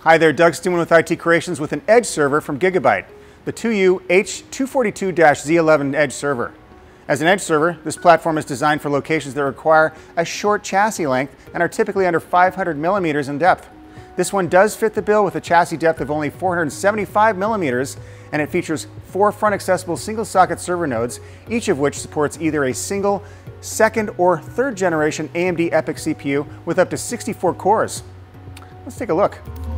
Hi there, Doug Stuman with IT Creations with an Edge server from Gigabyte, the 2U H242-Z11 Edge Server. As an Edge server, this platform is designed for locations that require a short chassis length and are typically under 500 millimeters in depth. This one does fit the bill with a chassis depth of only 475 millimeters, and it features 4 front accessible single socket server nodes, each of which supports either a single, second, or third generation AMD EPYC CPU with up to 64 cores. Let's take a look.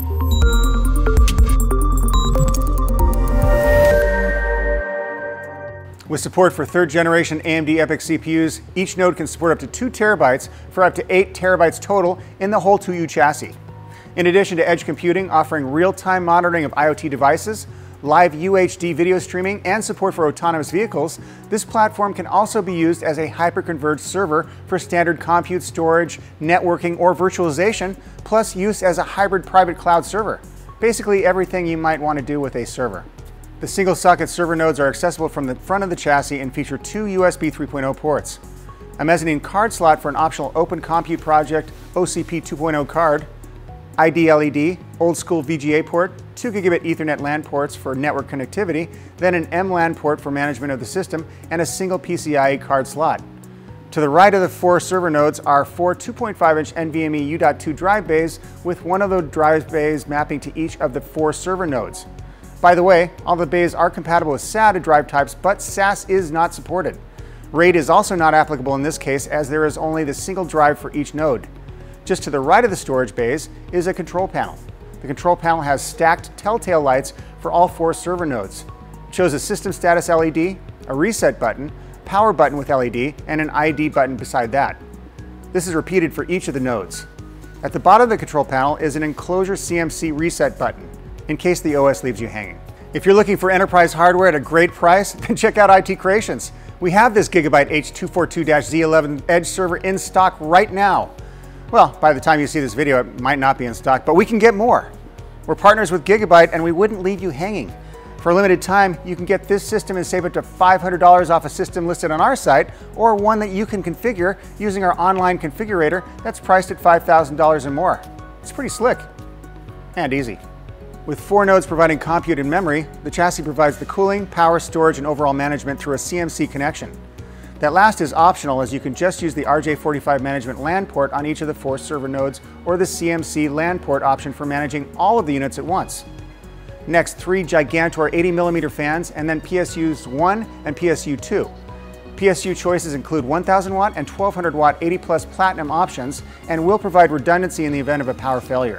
With support for third generation AMD EPYC CPUs, each node can support up to 2 terabytes for up to 8 terabytes total in the whole 2U chassis. In addition to edge computing offering real-time monitoring of IoT devices, live UHD video streaming, and support for autonomous vehicles, this platform can also be used as a hyper-converged server for standard compute, storage, networking, or virtualization, plus use as a hybrid private cloud server. Basically everything you might want to do with a server. The single socket server nodes are accessible from the front of the chassis and feature 2 USB 3.0 ports, a mezzanine card slot for an optional Open Compute Project OCP 2.0 card, ID LED, old school VGA port, 2 Gigabit Ethernet LAN ports for network connectivity, then an MLAN port for management of the system, and a single PCIe card slot. To the right of the 4 server nodes are 4 2.5-inch NVMe U.2 drive bays with one of the drive bays mapping to each of the 4 server nodes. By the way, all the bays are compatible with SATA drive types, but SAS is not supported. RAID is also not applicable in this case as there is only the single drive for each node. Just to the right of the storage bays is a control panel. The control panel has stacked telltale lights for all 4 server nodes. It shows a system status LED, a reset button, power button with LED, and an ID button beside that. This is repeated for each of the nodes. At the bottom of the control panel is an enclosure CMC reset button, in case the OS leaves you hanging. If you're looking for enterprise hardware at a great price, then check out IT Creations. We have this Gigabyte H242-Z11 Edge server in stock right now. Well, by the time you see this video, it might not be in stock, but we can get more. We're partners with Gigabyte and we wouldn't leave you hanging. For a limited time, you can get this system and save up to $500 off a system listed on our site, or one that you can configure using our online configurator that's priced at $5,000 or more. It's pretty slick and easy. With 4 nodes providing compute and memory, the chassis provides the cooling, power, storage, and overall management through a CMC connection. That last is optional as you can just use the RJ45 management LAN port on each of the 4 server nodes or the CMC LAN port option for managing all of the units at once. Next, 3 Gigantor 80mm fans and then PSUs 1 and PSU 2. PSU choices include 1000 watt and 1200 watt 80 plus platinum options and will provide redundancy in the event of a power failure.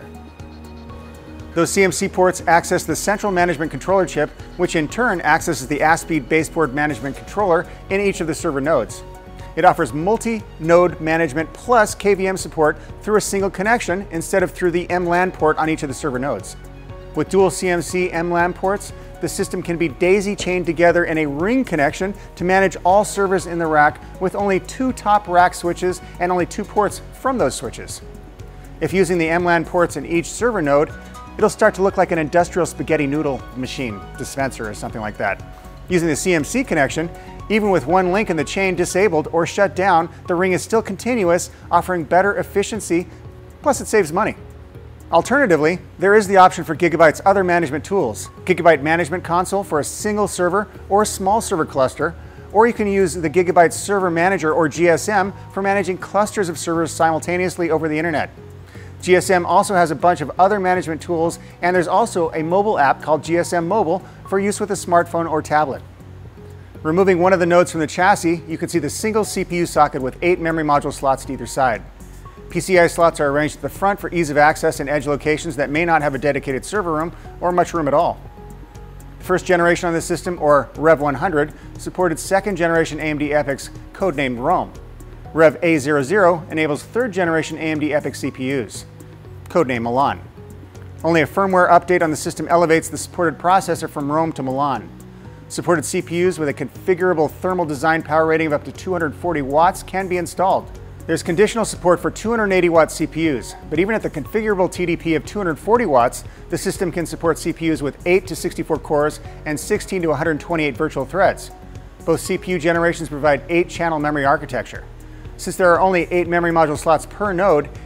Those CMC ports access the central management controller chip, which in turn accesses the ASPEED baseboard management controller in each of the server nodes. It offers multi-node management plus KVM support through a single connection instead of through the MLAN port on each of the server nodes. With dual CMC MLAN ports, the system can be daisy-chained together in a ring connection to manage all servers in the rack with only 2 top rack switches and only 2 ports from those switches. If using the MLAN ports in each server node, it'll start to look like an industrial spaghetti noodle machine dispenser or something like that. Using the CMC connection, even with one link in the chain disabled or shut down, the ring is still continuous, offering better efficiency, plus it saves money. Alternatively, there is the option for Gigabyte's other management tools, Gigabyte Management Console for a single server or small server cluster, or you can use the Gigabyte Server Manager or GSM for managing clusters of servers simultaneously over the internet. GSM also has a bunch of other management tools, and there's also a mobile app called GSM Mobile for use with a smartphone or tablet. Removing one of the nodes from the chassis, you can see the single CPU socket with 8 memory module slots to either side. PCI slots are arranged at the front for ease of access in edge locations that may not have a dedicated server room or much room at all. The first generation on this system, or Rev 100, supported second generation AMD EPYCs codenamed Rome. Rev A00 enables third generation AMD EPYC CPUs, codename Milan. Only a firmware update on the system elevates the supported processor from Rome to Milan. Supported CPUs with a configurable thermal design power rating of up to 240 watts can be installed. There's conditional support for 280 watt CPUs, but even at the configurable TDP of 240 watts, the system can support CPUs with 8 to 64 cores and 16 to 128 virtual threads. Both CPU generations provide 8-channel memory architecture. Since there are only 8 memory module slots per node,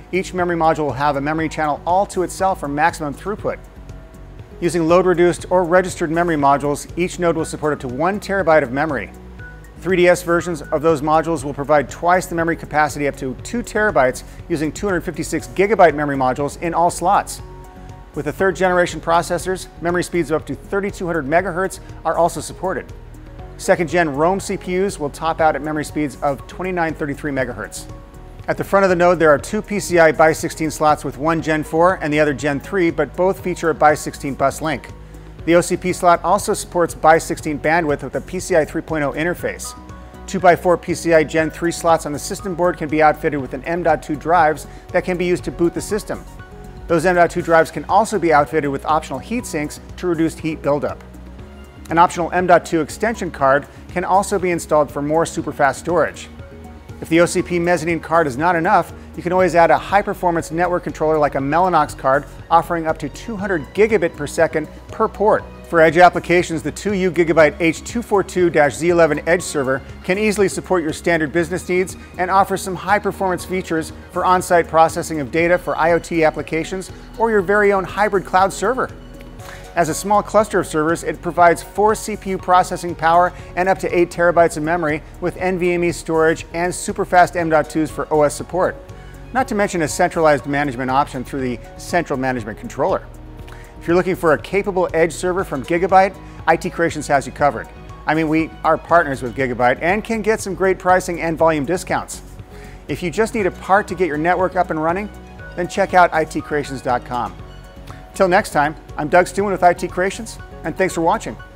Each memory module will have a memory channel all to itself for maximum throughput. Using load-reduced or registered memory modules, each node will support up to 1 terabyte of memory. 3DS versions of those modules will provide twice the memory capacity up to 2 terabytes using 256 Gigabyte memory modules in all slots. With the 3rd generation processors, memory speeds of up to 3200 MHz are also supported. 2nd gen Rome CPUs will top out at memory speeds of 2933 MHz. At the front of the node, there are 2 PCI BY16 slots with one Gen 4 and the other Gen 3, but both feature a BY16 bus link. The OCP slot also supports BY16 bandwidth with a PCI 3.0 interface. 2x4 PCI Gen 3 slots on the system board can be outfitted with an M.2 drives that can be used to boot the system. Those M.2 drives can also be outfitted with optional heat sinks to reduce heat buildup. An optional M.2 extension card can also be installed for more superfast storage. If the OCP mezzanine card is not enough, you can always add a high-performance network controller like a Mellanox card offering up to 200 gigabit per second per port. For edge applications, the 2U Gigabyte H242-Z11 Edge Server can easily support your standard business needs and offers some high-performance features for on-site processing of data for IoT applications or your very own hybrid cloud server. As a small cluster of servers, it provides 4 CPU processing power and up to 8 terabytes of memory with NVMe storage and superfast M.2s for OS support. Not to mention a centralized management option through the Central Management Controller. If you're looking for a capable edge server from Gigabyte, IT Creations has you covered. I mean, we are partners with Gigabyte and can get some great pricing and volume discounts. If you just need a part to get your network up and running, then check out itcreations.com. Till next time, I'm Doug Stuman with IT Creations, and thanks for watching.